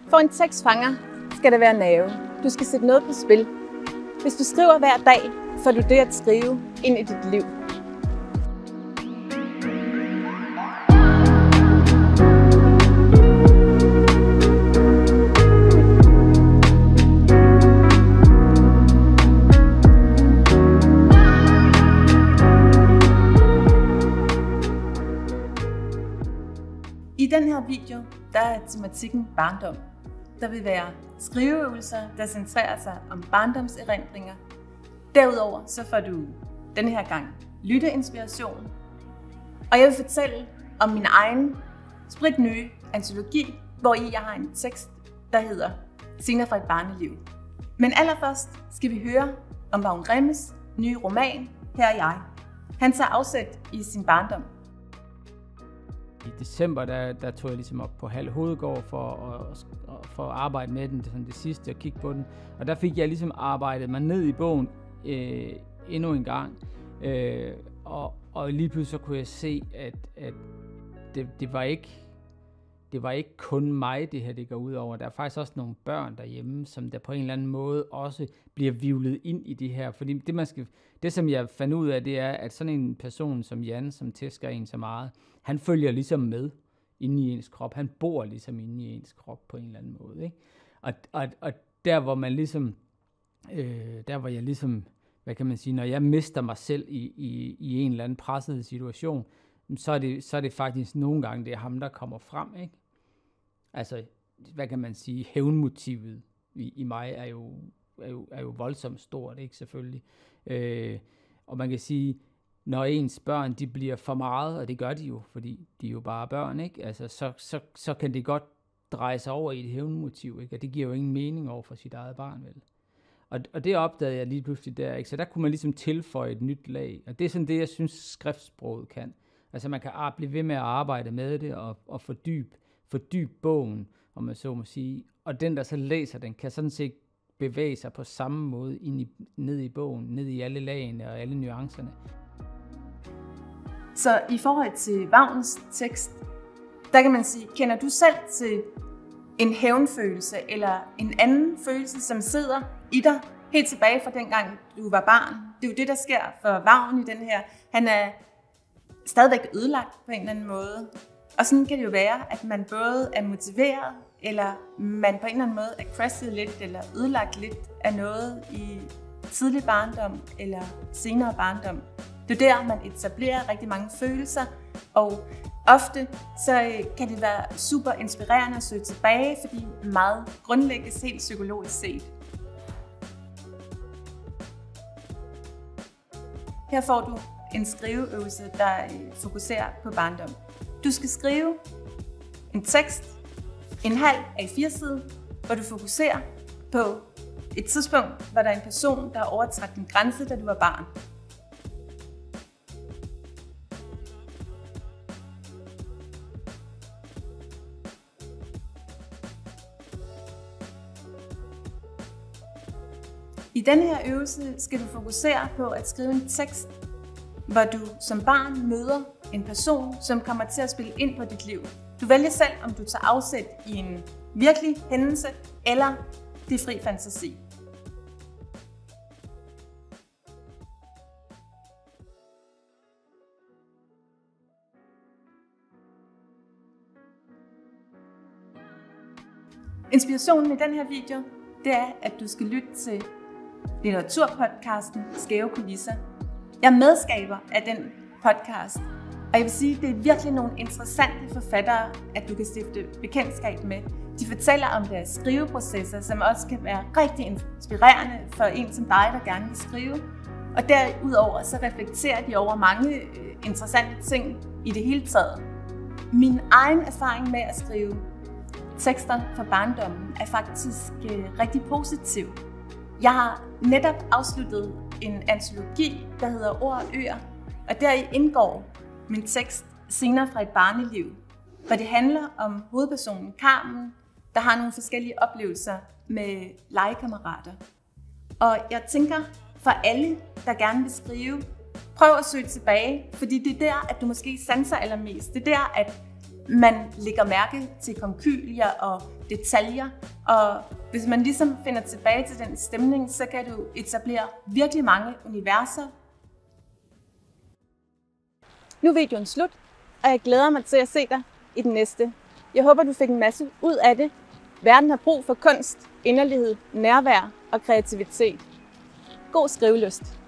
For en tekstfanger skal det være nerve. Du skal sætte noget på spil. Hvis du skriver hver dag, får du det at skrive ind i dit liv. I den her video, der er tematikken barndom. Der vil være skriveøvelser, der centrerer sig om barndomserindringer. Derudover så får du denne her gang lytteinspiration. Og jeg vil fortælle om min egen spritnye antologi, hvor jeg har en tekst, der hedder Scener fra et barneliv. Men allerførst skal vi høre om Vagn Remmes nye roman, Her er jeg. Han tager afsæt i sin barndom. I december, der tog jeg ligesom op på Halv Hovedgård for at arbejde med den, det sidste, og kigge på den. Og der fik jeg ligesom arbejdet mig ned i bogen endnu en gang. Og lige pludselig så kunne jeg se, at det var ikke kun mig, det her det går ud over. Der er faktisk også nogle børn derhjemme, som der på en eller anden måde også bliver hvirvlet ind i det her. Fordi det som jeg fandt ud af, det er, at sådan en person som Jan, som tæsker en så meget, han følger ligesom med inde i ens krop. Han bor ligesom inde i ens krop på en eller anden måde, ikke? Og der hvor man ligesom, hvad kan man sige, når jeg mister mig selv i en eller anden presset situation, så er det faktisk nogle gange, det er ham, der kommer frem, ikke? Altså, hvad kan man sige, hævnmotivet i mig er jo voldsomt stort, ikke, selvfølgelig. Og man kan sige, når ens børn, de bliver for meget, og det gør de jo, fordi de er jo bare børn, ikke? Altså, så kan det godt dreje sig over i et hævnmotiv, ikke? Og det giver jo ingen mening over for sit eget barn, vel? Og det opdagede jeg lige pludselig der, ikke? Så der kunne man ligesom tilføje et nyt lag, og det er sådan det, jeg synes, skriftsproget kan. Altså man kan blive ved med at arbejde med det og fordybe bogen, om man så må sige. Og den, der så læser den, kan sådan set bevæge sig på samme måde ned i bogen, ned i alle lagene og alle nuancerne. Så i forhold til Vagns tekst, der kan man sige, kender du selv til en hævnfølelse eller en anden følelse, som sidder i dig helt tilbage fra dengang du var barn? Det er jo det, der sker for Vagn i den her. Han er stadigvæk ødelagt på en eller anden måde. Og sådan kan det jo være, at man både er motiveret, eller man på en eller anden måde er crashet lidt, eller ødelagt lidt af noget i tidlig barndom, eller senere barndom. Det er der, man etablerer rigtig mange følelser, og ofte så kan det være super inspirerende at søge tilbage, fordi meget grundlægges helt psykologisk set. Her får du en skriveøvelse, der fokuserer på barndom. Du skal skrive en tekst, en halv A4-side, hvor du fokuserer på et tidspunkt, hvor der er en person, der har overtrådt en grænse, da du var barn. I denne her øvelse skal du fokusere på at skrive en tekst, hvor du som barn møder en person, som kommer til at spille ind på dit liv. Du vælger selv, om du tager afsæt i en virkelig hændelse, eller det er fri fantasi. Inspirationen i den her video, det er, at du skal lytte til litteraturpodcasten Skæve Kulisser. Jeg er medskaber af den podcast, og jeg vil sige, at det er virkelig nogle interessante forfattere, at du kan stifte bekendtskab med. De fortæller om deres skriveprocesser, som også kan være rigtig inspirerende for en som dig, der gerne vil skrive. Og derudover så reflekterer de over mange interessante ting i det hele taget. Min egen erfaring med at skrive tekster fra barndommen er faktisk rigtig positiv. Jeg har netop afsluttet en antologi, der hedder Ord og Øer, og deri indgår min tekst Scener fra et barneliv, hvor det handler om hovedpersonen Carmen, der har nogle forskellige oplevelser med legekammerater. Og jeg tænker, for alle, der gerne vil skrive, prøv at søge tilbage, fordi det er der, at du måske sanser allermest. Det er der, at man lægger mærke til konkylier og detaljer, og hvis man ligesom finder tilbage til den stemning, så kan du etablere virkelig mange universer. Nu er videoen slut, og jeg glæder mig til at se dig i den næste. Jeg håber, du fik en masse ud af det. Verden har brug for kunst, inderlighed, nærvær og kreativitet. God skrivelyst.